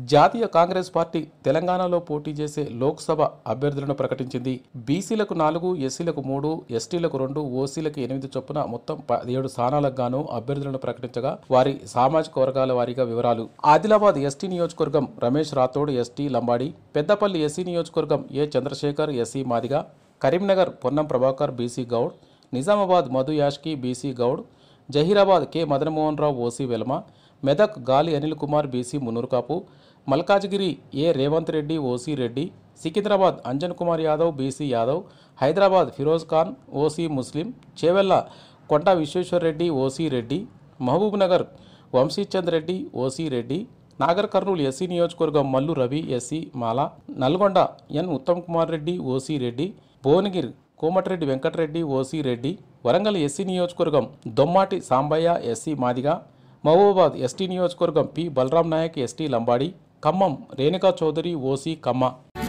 జాతీయ కాంగ్రెస్ పార్టీ తెలంగాణలో పోటీ చేసే లోక్సభ అభ్యర్థులను ప్రకటించింది. బీసీలకు 4, ఎస్సీలకు 3, ఎస్టీలకు 2, ఓసీలకు 8 చొప్పున మొత్తం 17 స్థానాలకు గాను అభ్యర్థులను ప్రకటించగా వారి సామాజిక వర్గాల వారీగా వివరాలు. ఆదిలాబాద్ ఎస్టీ నియోజకవర్గం రమేష్ రాథోడ్ ఎస్టీ లంబాడి, పెద్దపల్లి ఎస్సీ నియోజకవర్గం A Chandrashekar SC Madiga, Karimnagar Ponnam Prabhakar BC Goud, Nizamabad Madhu Yashki BC Goud, Zaheerabad K Madanmohan Rao OC Velama, Medak Gali Anil Kumar BC Munnurukapu, Malkajgiri A Revanth Reddy OC Reddy, Secunderabad Anjan Kumar Yadav BC Yadav, Hyderabad Feroz Khan OC Muslim, Chevella Konda Vishweshwar Reddy OC Reddy, Mahabubnagar Vamshichand Reddy OC Reddy, Nagarkurnool SC నియోజకవర్గం Mallu Ravi SC Mala, Nalgonda N Uttam Kumar Reddy OC Reddy, Bhuvanagiri Komatireddy Venkatreddy OC Reddy, Warangal SC నియోజకవర్గం దొమ్మాటి సాంబయ్య ఎస్సీ మాదిగ, మహబూబాబాద్ ఎస్టీ నియోజకవర్గం P Balram Naik ST Lambadi, Khammam Renuka Chowdary OC కమ్మ.